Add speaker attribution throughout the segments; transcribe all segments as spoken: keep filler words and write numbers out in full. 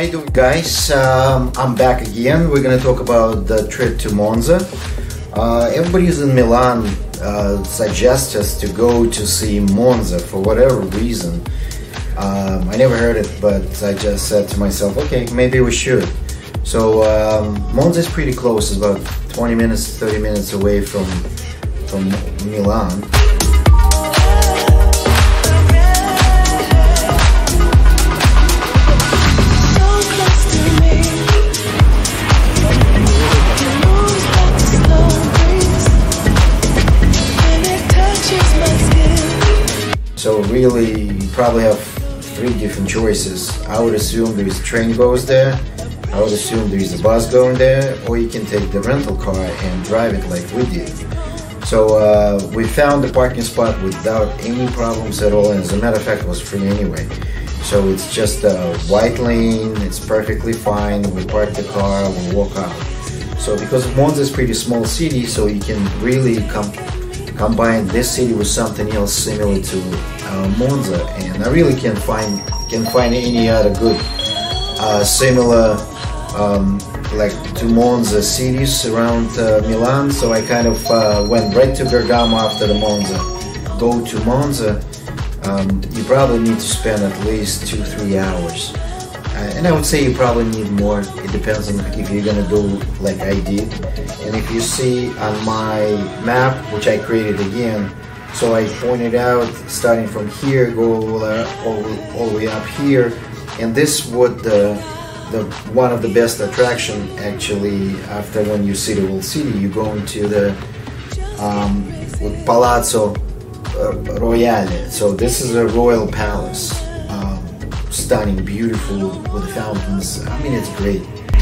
Speaker 1: you doing, guys? Um, I'm back again. We're gonna talk about the trip to Monza. Uh, everybody who's in Milan uh, suggests us to go to see Monza for whatever reason. Um, I never heard it, but I just said to myself, okay, maybe we should. So um, Monza is pretty close. It's about twenty minutes, thirty minutes away from from Milan. So really, you probably have three different choices. I would assume there is a train goes there, I would assume there is a bus going there, or you can take the rental car and drive it like we did. So uh, we found the parking spot without any problems at all, and as a matter of fact it was free anyway. So it's just a white lane, it's perfectly fine, we park the car, we walk out. So because Monza is a pretty small city, so you can really come combine this city with something else similar to uh, Monza, and I really can't find can find any other good uh, similar um, like to Monza cities around uh, Milan. So I kind of uh, went right to Bergamo after the Monza. Go to Monza, um, you probably need to spend at least two three hours. Uh, and I would say you probably need more. It depends on if you're gonna go like I did. And if you see on my map, which I created again, so I pointed out starting from here, go all, uh, all, all the way up here, and this would the the one of the best attraction actually. After when you see the whole city, you go into the um, Palazzo uh, Royale. So this is a royal palace. Stunning, beautiful, with the fountains. I mean, it's great.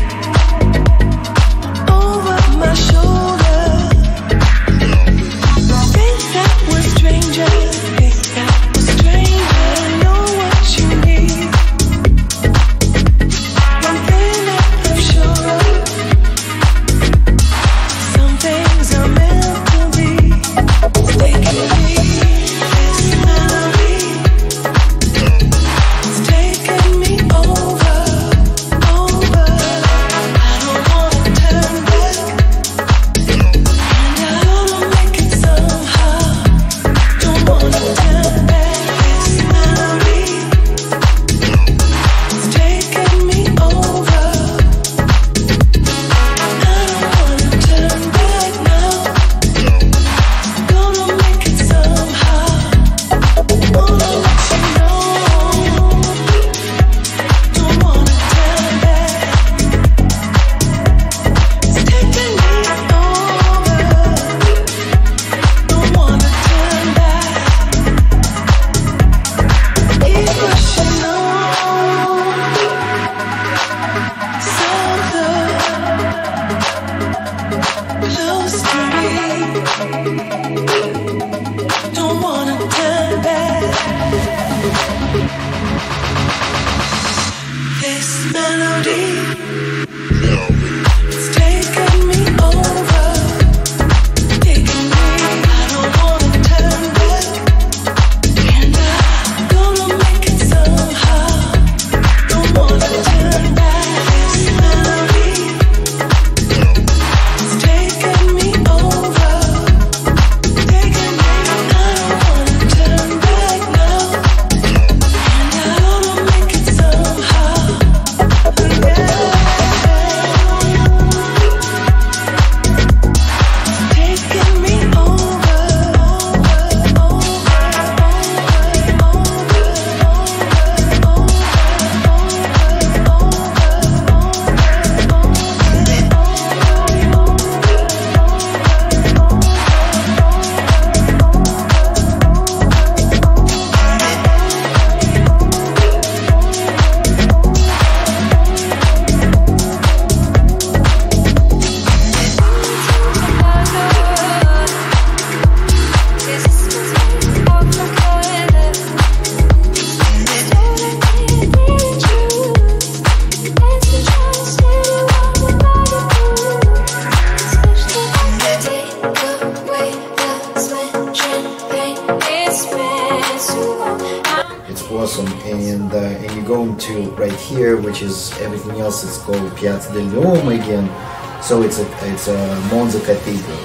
Speaker 2: Over my shoulder, think that we're strangers. Think that we're strangers. I know what you need. One thing that I'm sure of, some things are meant to be. Stay with me, this melody. Me
Speaker 1: to right here, which is everything else. It's called Piazza del Duomo again. So it's a it's a Monza Cathedral.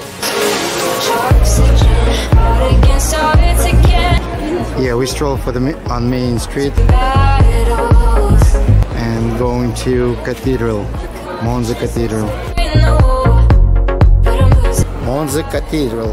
Speaker 3: Yeah, we stroll for the on Main Street and going to Cathedral, Monza Cathedral. Monza Cathedral.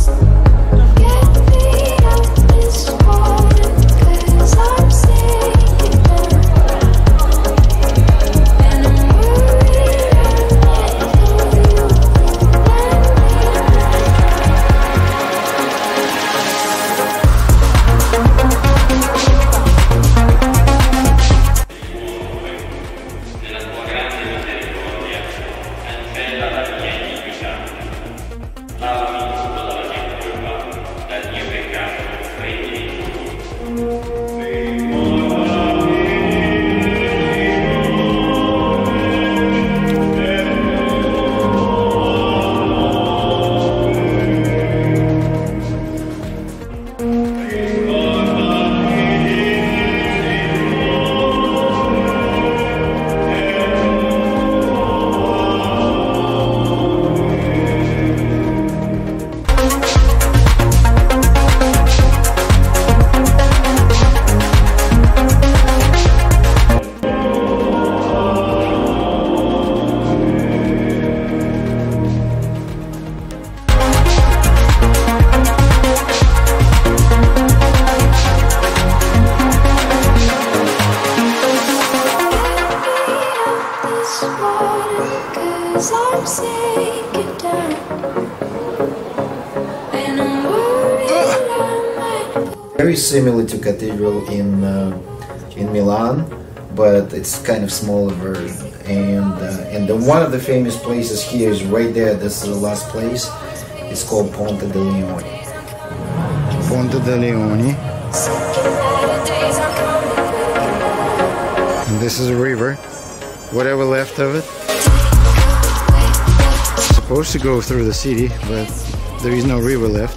Speaker 1: Very similar to Cathedral in uh, in Milan, but it's kind of smaller version. And uh, and the, one of the famous places here is right there. This is the last place. It's called Ponte de Leone.
Speaker 3: Ponte de Leone. And this is a river. Whatever left of it. It's supposed to go through the city, but there is no river left.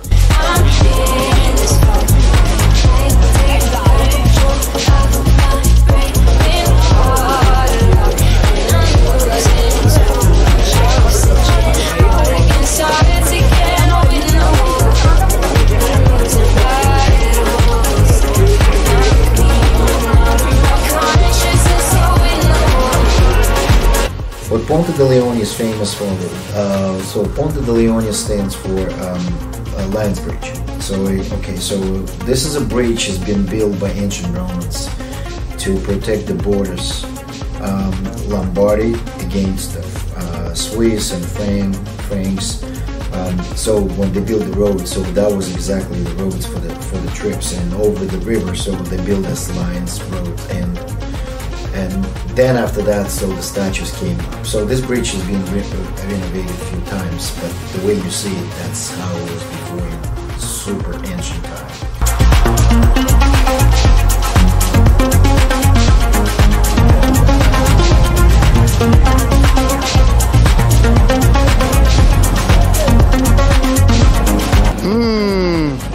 Speaker 1: What Ponte de Leone is famous for, uh, so Ponte de Leone stands for um, a Lions Bridge. So okay, so this is a bridge has been built by ancient Romans to protect the borders, um, Lombardy against uh, Swiss and Frank, Franks. Um, so when they built the road, so that was exactly the roads for the for the trips and over the river. So they built this Lions Road and. And then after that, so the statues came up. So this bridge has been re renovated a few times, but the way you see it, that's how it was before in super ancient time.
Speaker 3: Mmm.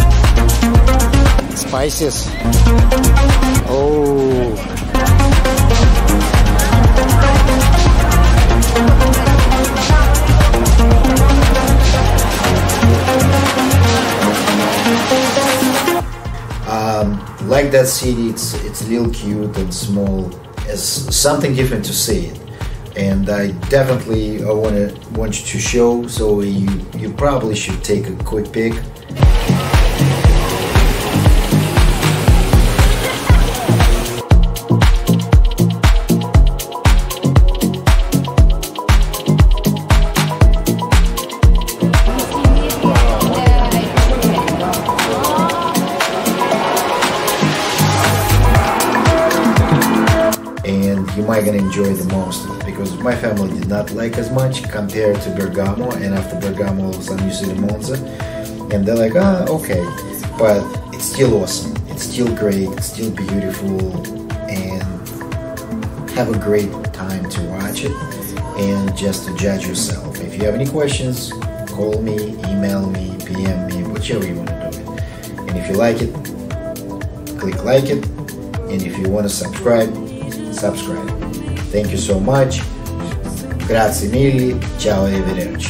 Speaker 3: Spices. Oh.
Speaker 1: Um, like that city, it's it's a little cute and small. It's something different to see it, and I definitely I want to want you to show. So you you probably should take a quick pic. You might gonna enjoy the most because my family did not like as much compared to Bergamo, and after Bergamo all of a sudden you see the Monza and they're like, ah, okay, but it's still awesome, it's still great, it's still beautiful, and have a great time to watch it and just to judge yourself. If you have any questions, call me, email me, P M me, whichever you want to do it. And if you like it, click like it. and if you want to subscribe, subscribe. Thank you so much. Grazie mille. Ciao e arrivederci.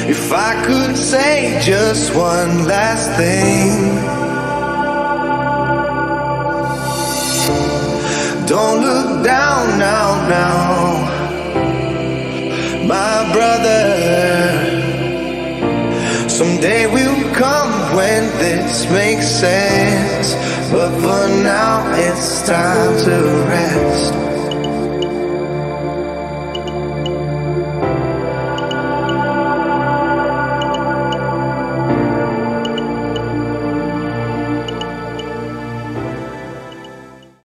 Speaker 4: If I could say just one last thing, don't look down now, now, my brother. Someday will come when this makes sense, but for now it's time to rest.